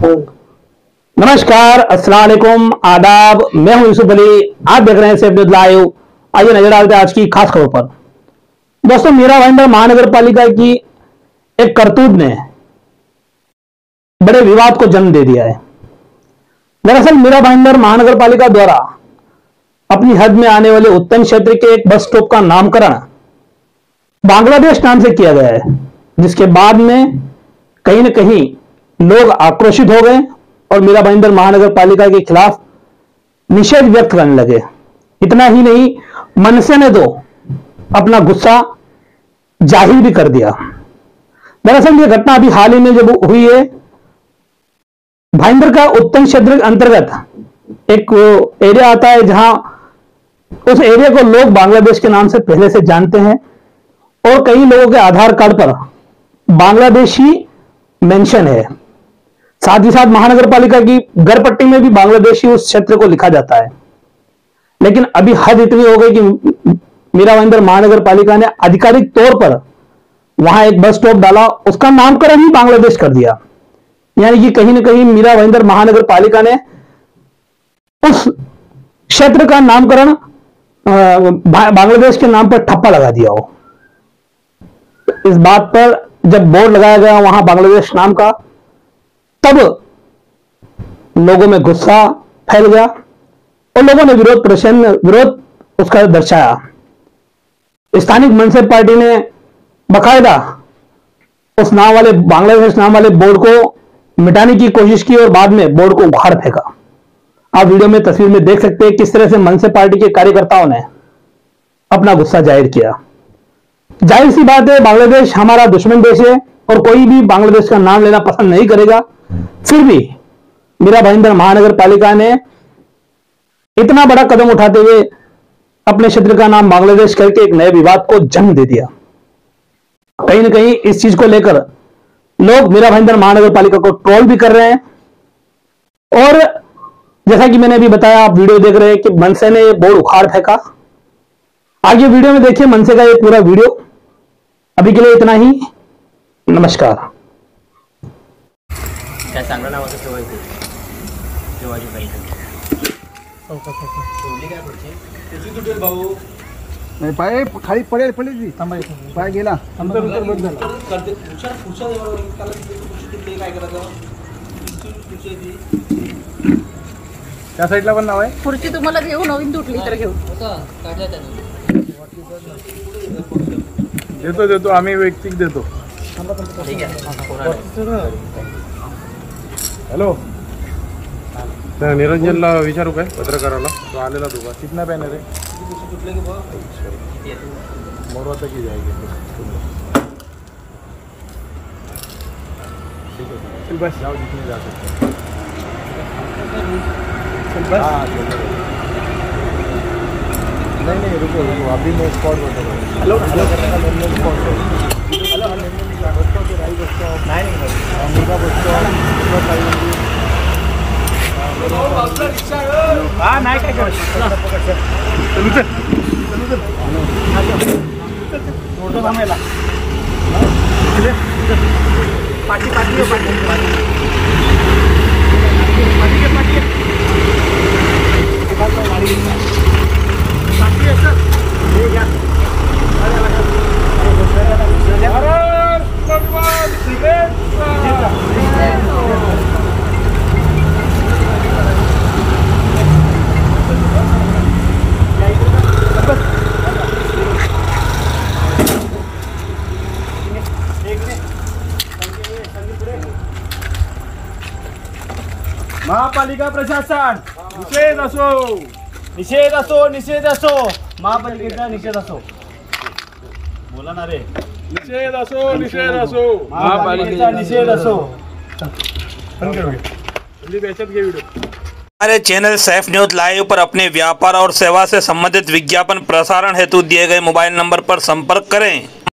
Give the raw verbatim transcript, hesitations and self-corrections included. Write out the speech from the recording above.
नमस्कार, अस्सलाम वालेकुम, आदाब। मैं हूं यूसुफ अली, आप देख रहे हैं सैफ न्यूज़ लाइव। आइए नजर डालते हैं आज की खास खबर पर। दोस्तों, मीरा भाईंदर महानगर पालिका की एक करतूत ने बड़े विवाद को जन्म दे दिया है। दरअसल मीरा भाईंदर महानगर पालिका द्वारा अपनी हद में आने वाले उत्तम क्षेत्र के एक बस स्टॉप का नामकरण बांग्लादेश नाम से किया गया है, जिसके बाद में कहीं न कहीं लोग आक्रोशित हो गए और मीरा भाईंदर महानगर पालिका के खिलाफ निषेध व्यक्त करने लगे। इतना ही नहीं, मनसे ने तो अपना गुस्सा जाहिर भी कर दिया। दरअसल यह घटना अभी हाल ही में जब हुई है, भाईंदर का उत्तम क्षेत्र के अंतर्गत एक एरिया आता है जहां उस एरिया को लोग बांग्लादेश के नाम से पहले से जानते हैं और कई लोगों के आधार कार्ड पर बांग्लादेशी मेंशन है। साथ ही साथ महानगर पालिका की घर पट्टी में भी बांग्लादेशी उस क्षेत्र को लिखा जाता है। लेकिन अभी हद इतनी हो गई कि मीरा भाईंदर महानगर पालिका ने आधिकारिक तौर पर वहां एक बस स्टॉप डाला, उसका नामकरण ही बांग्लादेश कर दिया। यानी कि कहीं ना कहीं मीरा भाईंदर महानगर पालिका ने उस क्षेत्र का नामकरण बांग्लादेश के नाम पर ठप्पा लगा दिया हो। इस बात पर जब बोर्ड लगाया गया वहां बांग्लादेश नाम का, तब लोगों में गुस्सा फैल गया और लोगों ने विरोध प्रदर्शन विरोध उसका दर्शाया। स्थानिक मनसे पार्टी ने बकायदा उस नाम वाले बांग्लादेश नाम वाले बोर्ड को मिटाने की कोशिश की और बाद में बोर्ड को उखाड़ फेंका। आप वीडियो में तस्वीर में देख सकते हैं किस तरह से मनसे पार्टी के कार्यकर्ताओं ने अपना गुस्सा जाहिर किया। जाहिर सी बात है, बांग्लादेश हमारा दुश्मन देश है और कोई भी बांग्लादेश का नाम लेना पसंद नहीं करेगा। फिर भी मीरा भाईंदर महानगर पालिका ने इतना बड़ा कदम उठाते हुए अपने क्षेत्र का नाम बांग्लादेश करके एक नए विवाद को जन्म दे दिया। कहीं ना कहीं इस चीज को लेकर लोग मीरा भाईंदर महानगर पालिका को ट्रोल भी कर रहे हैं और जैसा कि मैंने अभी बताया, आप वीडियो देख रहे हैं कि मनसे ने बोर्ड उखाड़ फेंका। आगे वीडियो में देखिए मनसे का ये पूरा वीडियो। अभी के लिए इतना ही, नमस्कार। काय चांगलं नाव असं ठेवायचं ठेवायची पाहिजे काय पुढची त्याची तुटेल भाऊ नाही, पाय खाली पडेल पडेल ती पाय गेला करते हुशार हुशार त्याला तुटले काय करायचं त्या साईडला पण नाव आहे खुर्ची तुम्हाला घेऊ, नवीन तुटली तर घेऊ। देतो देतो आम्ही व्यक्तिक देतो। ठीक आहे। हॅलो, त्या निरंजनला विचारू काय पत्रकाराला, तो आलेला दोघा कितना बॅनर आहे मोरवा तक ही जाएगी। ठीक है, चल बस जाओ जितने जा सकते हैं। चल बस। हाँ, नहीं नहीं रुको रुको, अभी मैं स्पॉट बता रहा हूँ। हेलो हेलो करने का मेन स्पॉट है। हेलो हेलो बच्चों के राई बच्चों नहीं नहीं मुर्गा बच्चों हाँ नहीं क्या कर चलू चल चलू चल फोटो थांबायला पाठी पाठी पाठी पाठी पाठी महापालिका प्रशासन निषेध असो निषेध असो निषेध असो महापालिकेचा निषेध असो बोला ना रे निषेध असो निषेध असो महापालिकेचा निषेध असो। हमारे चैनल सैफ न्यूज़ लाइव पर अपने व्यापार और सेवा से संबंधित विज्ञापन प्रसारण हेतु दिए गए मोबाइल नंबर पर संपर्क करें।